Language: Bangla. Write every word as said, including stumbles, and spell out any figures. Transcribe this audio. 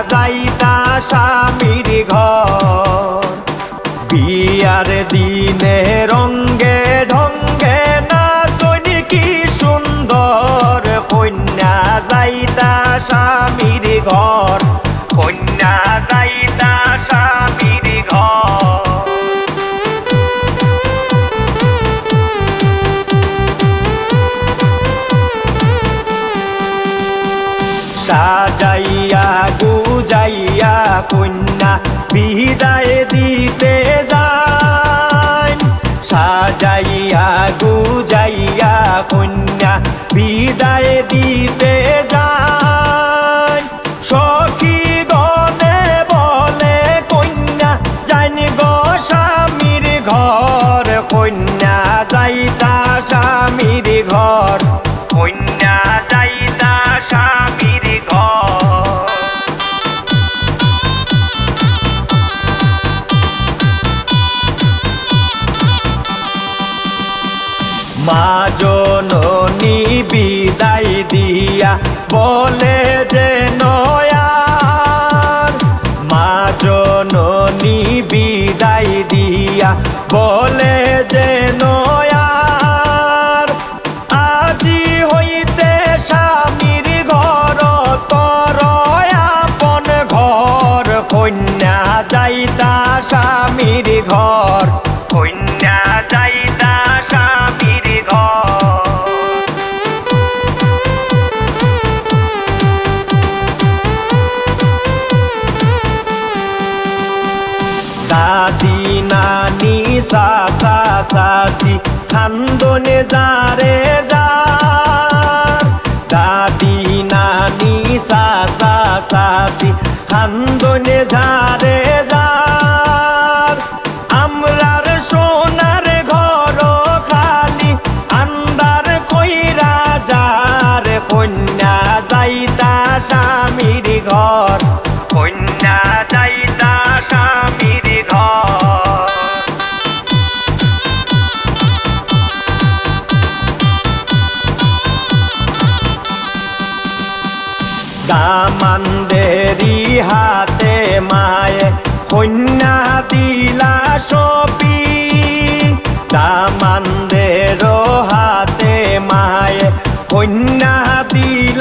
যাইতা স্বামীর ঘর বিয়ার দিনে রঙ্গে ঢঙ্গে নাচন কি সুন্দর কন্যা যাইতা স্বামীর ঘর কন্যা যাইতা স্বামীর ঘর সাজাইয়া গুজাইয়া কন্যা বিদায় দিতে যায় সাজাইয়া গুজাইয়া কন্যা বিদায় দিতে যায় সখী গনে বলে কন্যা জানি গো স্বামীর ঘর কন্যা যাইতা স্বামীর ঘর কন্যা যাইতা স্বামীর ঘর মা জননী বিদায় দিয়া বলে যে নয়ার মা জননী বিদায় দিয়া বলে যে নয়ার আজি হইতে স্বামীর ঘর তর আপন ঘর কন্যা যাইতা স্বামীর ঘর কন্যা যাইতা স্বামীর ঘর দাদি নানি চাচা চাচি খান্দনে যারে যার দাদি নানি চাচা চাচি খান্দনে যারে যার আমরার সোনার ঘর খালি আন্দার কইরা যার কন্যা যাইতা স্বামীর ঘর কন্যা যাইতা স্বামীর ঘর দামানদেরি হাতে মায়ে কন্যা দিলা সপি দামানদের হাতে মায়ে কন্যা দিলা